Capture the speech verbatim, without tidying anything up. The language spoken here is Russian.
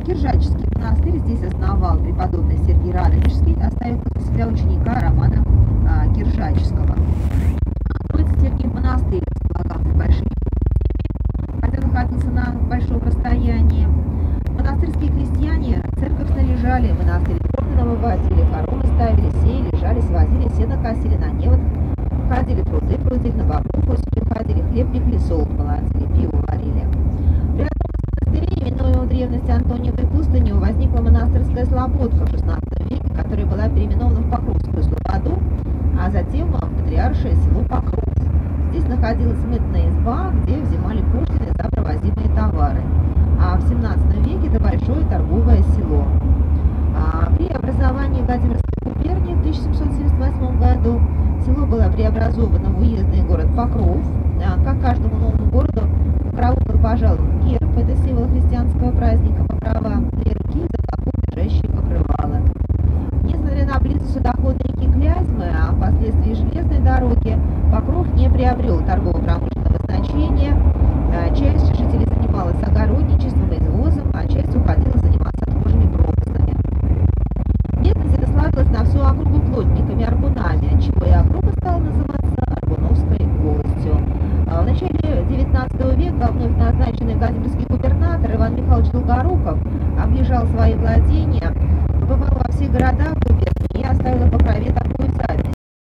Киржачский монастырь здесь основал преподобный Сергий Радонежский, оставив после себя ученика Романа а, Киржаческого. Троице-Сергиев монастырь располагался большими, хотя находился на большом расстоянии. Монастырские крестьяне церковь снаряжали, монастырь дроны вывозили, короны ставили, сеяли, жали, свозили, сено косили, на невод ходили, труды крутили, на бобров осенью ходили, хлеб пекли, солод молотили, пиво варили. При одном из монастырей, именуемого в древности Антониевой пустынью, возникла монастырская слободка в шестнадцатом веке, которая была переименована в Покровскую слободу, а затем в патриаршее село Покров. Здесь находилась мытная изба, где взимали пошлины за провозимые товары. А в семнадцатом веке это большое торговое село. А при образовании Владимирской губернии в тысяча семьсот семьдесят восьмом году село было преобразовано в уездный город Покров. А, как каждому новому городу, Покрову был пожалован герб, это символ христианского праздника Покрова, две руки, за боков лежащие покрывала. Несмотря на близость судоходной реки Клязьмы, а впоследствии железной дороги, Покров не приобрел торгово-промышленного значения. Часть жителей занималась огородничеством и извозом, а часть уходила заниматься отхожими промыслами. Местность эта славилась на всю округу плотниками, аргунами, отчего и округа стала называться Аргуновской волостью. В начале девятнадцатого века вновь назначенный Владимирский губернатор Иван Михайлович Долгоруков объезжал свои владения, побывал во всех городах губернии и оставил в Покрове такую